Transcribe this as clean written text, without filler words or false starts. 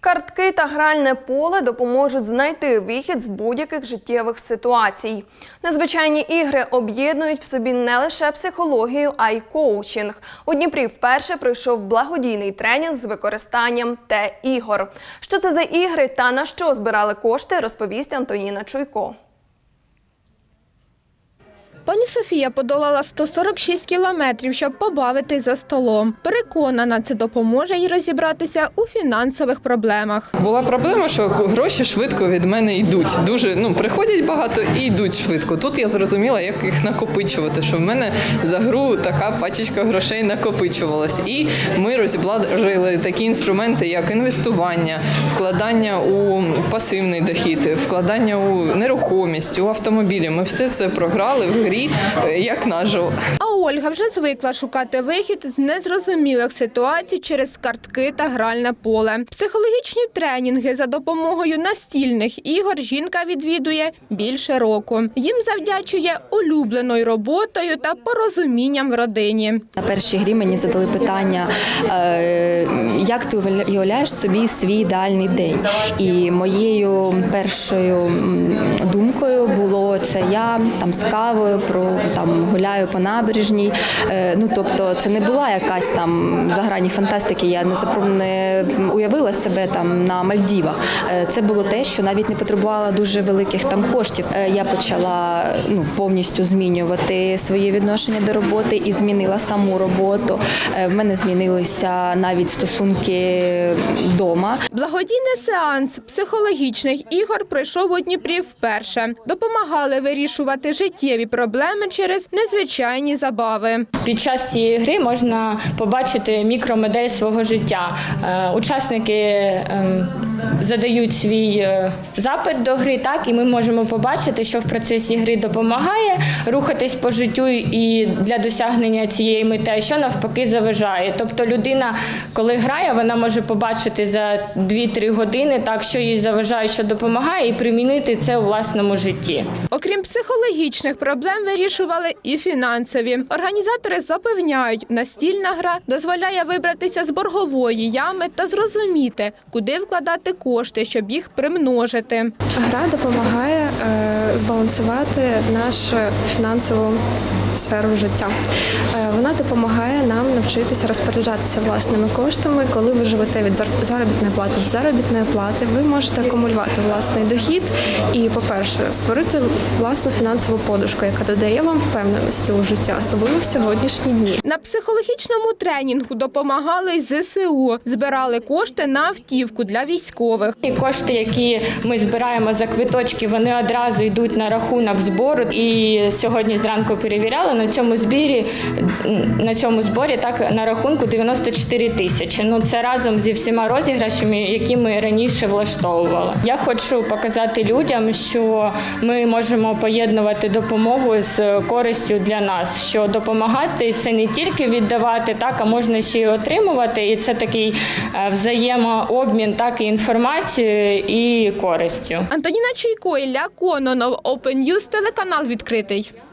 Картки та гральне поле допоможуть знайти вихід з будь-яких життєвих ситуацій. Незвичайні ігри об'єднують в собі не лише психологію, а й коучинг. У Дніпрі вперше пройшов благодійний тренінг з використанням ігор. Що це за ігри та на що збирали кошти, розповість Антоніна Чуйко. Пані Софія подолала 146 кілометрів, щоб побавитись за столом. Переконана, це допоможе їй розібратися у фінансових проблемах. Була проблема, що гроші швидко від мене йдуть. Дуже, приходять багато і йдуть швидко. Тут я зрозуміла, як їх накопичувати, що в мене за гру така пачечка грошей накопичувалась. І ми розібрали такі інструменти, як інвестування, вкладання у пасивний дохід, вкладання у нерухомість, у автомобілі. Ми все це програли в грі, як наживо. А Ольга вже звикла шукати вихід з незрозумілих ситуацій через картки та гральне поле. Психологічні тренінги за допомогою настільних ігор жінка відвідує більше року. Їм завдячує улюбленою роботою та порозумінням в родині. На першій грі мені задали питання, як ти уявляєш собі свій ідеальний день. І моєю першою думкою було це я з кавою, гуляю по набережній. Тобто це не була якась за грані фантастики, я не уявила себе на Мальдівах. Це було те, що навіть не потребувало дуже великих коштів. Я почала повністю змінювати своє відношення до роботи і змінила саму роботу. В мене змінилися навіть стосунки вдома. Благодійний сеанс психологічних ігор пройшов у Дніпрі вперше. Допомагали вирішувати життєві проблеми через незвичайні забави. Під час цієї гри можна побачити мікромодель свого життя. Учасники задають свій запит до гри, і ми можемо побачити, що в процесі гри допомагає рухатись по життю і для досягнення цієї мети, а що навпаки заважає. Тобто людина, коли грає, вона може побачити за 2-3 години, що їй заважає, що допомагає, і примінити це у власному житті. Окрім психологічних проблем, вирішували і фінансові. Організатори запевняють, настільна гра дозволяє вибратися з боргової ями та зрозуміти, куди вкладати кошти, щоб їх примножити. Гра допомагає збалансувати нашу фінансову сферу життя. Вона допомагає нам навчитися розпоряджатися власними коштами. Коли ви живете від заробітної плати до заробітної плати, ви можете акумулювати власний дохід і, по-перше, створити власну фінансову подушку, яка додає вам впевненості у життя, особливо в сьогоднішні дні. На психологічному тренінгу допомагали й ЗСУ. Збирали кошти на автівку для військових. І кошти, які ми збираємо за квиточки, вони одразу йдуть на рахунок збору. І сьогодні зранку перевіряли, на цьому зборі на рахунку 94 тисячі. Це разом зі всіма розіграшами, які ми раніше влаштовували. Я хочу показати людям, що ми можемо поєднувати допомогу з користю для нас, що допомагати – це не тільки віддавати, а можна ще й отримувати. І це такий взаємообмін і інформацією, і користю. Антоніна Чуйко, Ілля Кононов, Open News, телеканал «Відкритий».